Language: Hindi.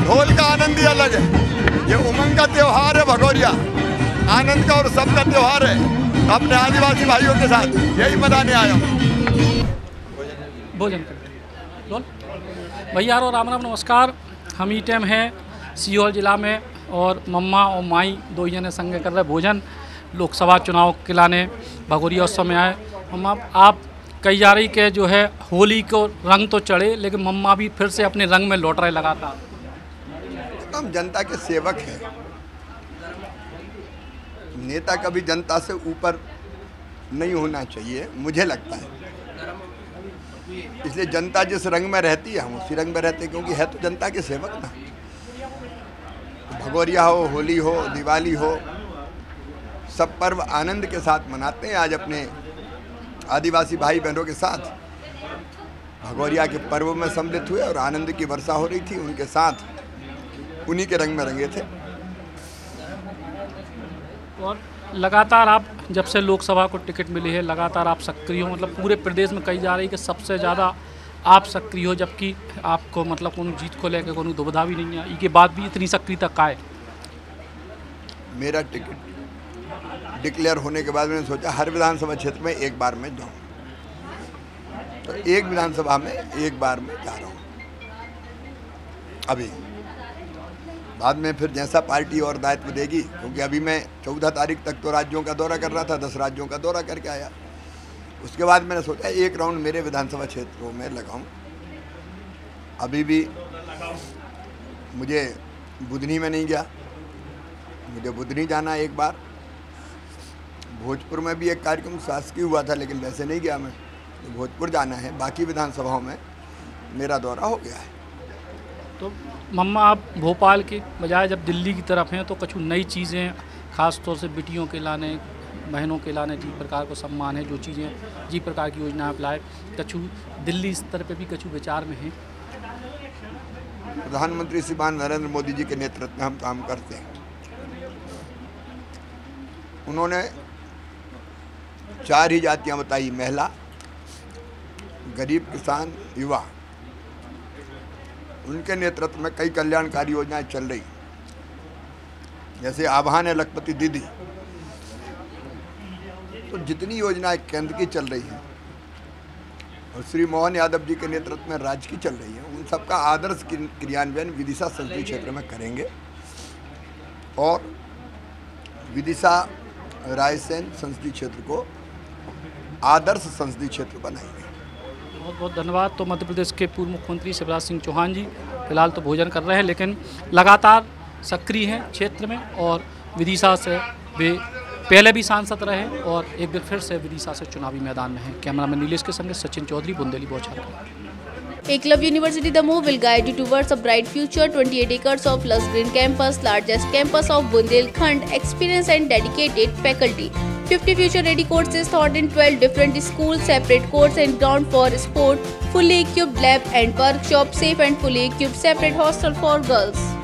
ढोल का आनंद ही अलग है। ये उमंग का त्योहार है भगोरिया, आनंद का और सबका त्योहार है। अपने आदिवासी भाइयों के साथ यही मनाने आया हूँ। भोजन कर भैया और राम राम नमस्कार। हम ई टाइम है सीहोर जिला में और मम्मा और माई दो जने संग कर रहे भोजन लोकसभा चुनाव के लाने भगोरिया उत्सव में आए। मम्मा आप कई जा रही के जो है होली को रंग तो चढ़े, लेकिन मम्मा भी फिर से अपने रंग में लौट रहे लगातार। हम जनता के सेवक हैं। नेता कभी जनता से ऊपर नहीं होना चाहिए, मुझे लगता है। इसलिए जनता जिस रंग में रहती है हम उसी रंग में रहते हैं, क्योंकि है तो जनता के सेवक ना। तो भगोरिया हो, होली हो, दिवाली हो, सब पर्व आनंद के साथ मनाते हैं। आज अपने आदिवासी भाई बहनों के साथ भगोरिया के पर्व में सम्मिलित हुए और आनंद की वर्षा हो रही थी, उनके साथ उन्हीं के रंग में रंगे थे। और लगातार आप जब से लोकसभा को टिकट मिली है लगातार आप सक्रिय हो, मतलब पूरे प्रदेश में कही जा रही है कि सबसे ज़्यादा आप सक्रिय हो, जबकि आपको मतलब कोनो जीत को लेकर कोनो दुविधा भी नहीं है। इसके बाद भी इतनी सक्रियता का है। मेरा टिकट डिक्लेयर होने के बाद मैंने सोचा हर विधानसभा क्षेत्र में एक बार मैं जाऊँ, तो एक विधानसभा में एक बार मैं जा रहा हूँ। अभी बाद में फिर जैसा पार्टी और दायित्व देगी, क्योंकि अभी मैं 14 तारीख तक तो राज्यों का दौरा कर रहा था, 10 राज्यों का दौरा करके आया। उसके बाद मैंने सोचा एक राउंड मेरे विधानसभा क्षेत्रों में लगाऊं। अभी भी मुझे बुधनी में नहीं गया, मुझे बुधनी जाना एक बार। भोजपुर में भी एक कार्यक्रम शासकीय हुआ था, लेकिन वैसे नहीं गया मैं, तो भोजपुर जाना है। बाकी विधानसभाओं में मेरा दौरा हो गया है। तो मम्मा आप भोपाल के बजाय जब दिल्ली की तरफ हैं तो कुछ नई चीज़ें खास तौर से बेटियों के लाने, बहनों के लाने जी प्रकार को सम्मान है, जो चीज़ें जी प्रकार की योजना अप्लाई कछु दिल्ली स्तर पे भी कछु विचार में हैं। प्रधानमंत्री श्रीमान नरेंद्र मोदी जी के नेतृत्व में हम काम करते हैं। उन्होंने 4 ही जातियां बताई, महिला, गरीब, किसान, युवा। उनके नेतृत्व में कई कल्याणकारी योजनाएं चल रही, जैसे आभान है लखपति दीदी। तो जितनी योजनाएं केंद्र की चल रही हैं और श्री मोहन यादव जी के नेतृत्व में राज्य की चल रही हैं, उन सबका आदर्श क्रियान्वयन विदिशा संसदीय क्षेत्र में करेंगे और विदिशा रायसेन संसदीय क्षेत्र को आदर्श संसदीय क्षेत्र बनाएंगे। बहुत बहुत धन्यवाद। तो मध्य प्रदेश के पूर्व मुख्यमंत्री शिवराज सिंह चौहान जी फिलहाल तो भोजन कर रहे हैं, लेकिन लगातार सक्रिय हैं क्षेत्र में और विदिशा से वे पहले भी सांसद रहे और एक बार फिर से विदिशा से चुनावी मैदान में हैं। कैमरामैन नीलेश के संग सचिन चौधरी, बुंदेली बौछार। Eklavya University Damoh will guide you towards a bright future. 28 acres of lush green campus, largest campus of Bundelkhand, experienced and dedicated faculty. 50 future-ready courses taught in 12 different schools, separate courts and ground for sport, fully equipped lab and workshop, safe and fully equipped separate hostel for girls.